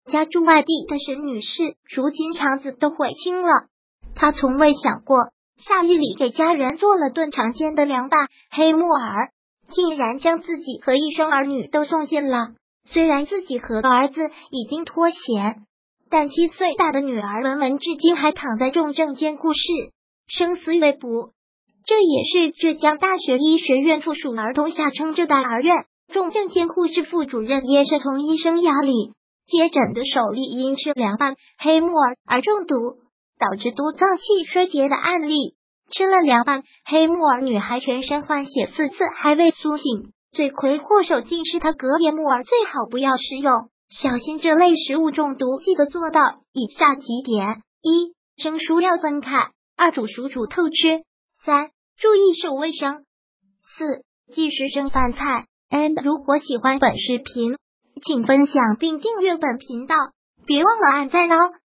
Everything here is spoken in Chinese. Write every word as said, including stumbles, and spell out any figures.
家住外地的沈女士如今肠子都悔青了。她从未想过，夏日里给家人做了顿常见的凉拌黑木耳，竟然将自己和一双儿女都送进了。虽然自己和儿子已经脱险，但七岁大的女儿文文至今还躺在重症监护室，生死未卜。这也是浙江大学医学院附属儿童下称浙大儿院重症监护室副主任叶世彤医生压力接诊的首例因吃凉拌黑木耳而中毒，导致督脏器衰竭的案例。吃了凉拌黑木耳，女孩全身换血四次还未苏醒，罪魁祸首竟是她隔夜木耳，最好不要食用，小心这类食物中毒。记得做到以下几点：一、生熟要分开；二、煮熟煮透吃；三、注意手卫生；四、忌食生饭菜。And 如果喜欢本视频，请分享并订阅本频道，别忘了按赞哦。